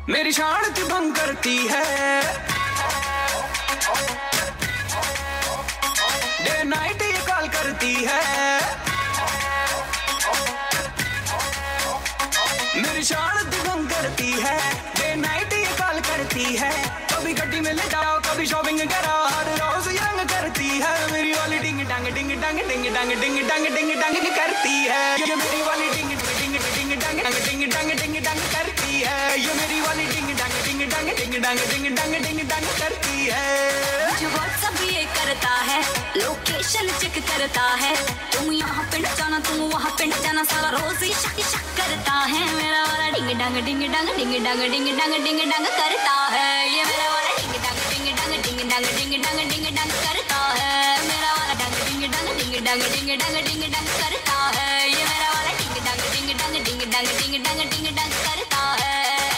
मेरी शांति भंग करती है। डे नाइट ये कॉल करती है। मेरी शांति भंग करती है। डे नाइट ये कॉल करती है। कभी गड्डी में ले जाओ, कभी शॉपिंग कराओ, हर रोज यंग करती है। मेरी वाली डिंग डांग डिंग डांग डिंग डांग डिंग डांग डिंग डांग करती है। ये मेरी वाली डिंग डिंग डिंग डांग डिंग डांग डिंग डांग करती है। ये मेरी वाली डिंग डांग डिंग डांग डिंग डांग डिंग डांग डिंग डांग करती है। मुझे व्हाट्सएप ये करता है, लोकेशन चेक करता है। तुम यहाँ पिंड जाना, तुम वहाँ पिंड जाना, सारा रोज ही शक शक करता है। मेरा वाला डिंग डांग डिंग डांग डिंग डांग डिंग डांग डिंग डांग करता है। ये मेरा वाला डिंग डांग डिंग डांग डिंग डांग डिंग डांग डिंग डांग करता है। मेरा वाला डांग डिंग डांग डिंग डांग डिंग डांग डिंग डांग करता है। ये मेरा वाला डिंग डांग डिंग डांग डिंग डांग डिंग डांग डिंग डांग करता है।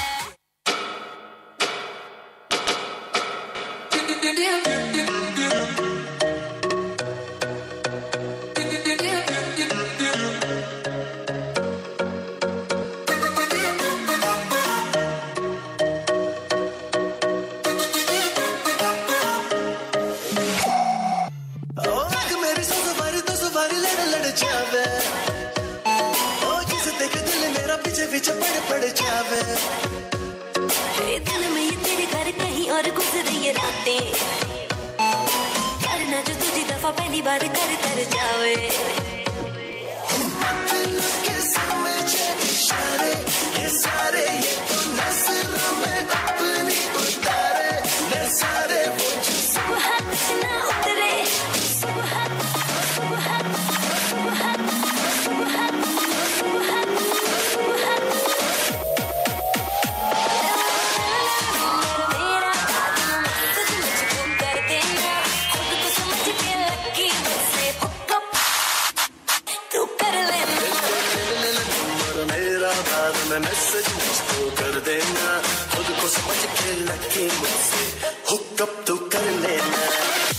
पीछे पड़ जावे दिन में ये तेरे घर कहीं और गुजरी ये रातें, करना जो तुझी दफा पहली बार कर जावे। इशारे ये सारे ये तो नजरों में अपनी उतारे, न सारे वो जो सुबह ना उतरे, सुबह सुबह सुबह सुबह मैसेज मुझको कर देना, खुद को समझ के लगे मुझसे हुक अप तो कर लेना।